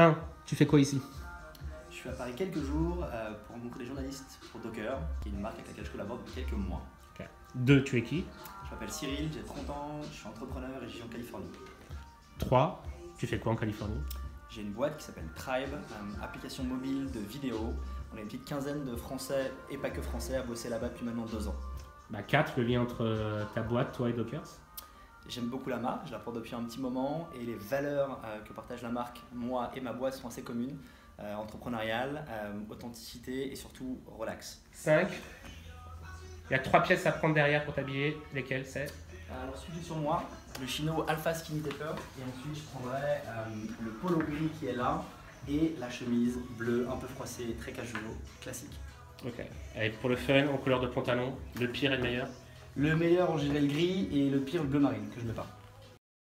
1. Tu fais quoi ici? Je suis à Paris quelques jours pour rencontrer des journalistes pour Docker, qui est une marque avec laquelle je collabore depuis quelques mois. Okay. 2. Tu es qui? Je m'appelle Cyril, j'ai 30 ans, je suis entrepreneur et je vis en Californie. 3. Tu fais quoi en Californie? J'ai une boîte qui s'appelle Tribe, application mobile de vidéo. On est une petite quinzaine de Français et pas que Français à bosser là-bas depuis maintenant 2 ans. 4. Le lien entre ta boîte, toi et Dockers? J'aime beaucoup la marque, je la porte depuis un petit moment et les valeurs que partage la marque, moi et ma boîte, sont assez communes. Entrepreneuriale, authenticité et surtout relax. 5. Il y a 3 pièces à prendre derrière pour t'habiller. Lesquelles c'est? Alors celui qui est sur moi, le chino Alpha Skinny Taper, et ensuite je prendrai le polo gris qui est là et la chemise bleue un peu froissée, très casual, classique. Ok. Et pour le fun, en couleur de pantalon, le pire et le meilleur? Le meilleur en général le gris et le pire le bleu marine que je mets pas.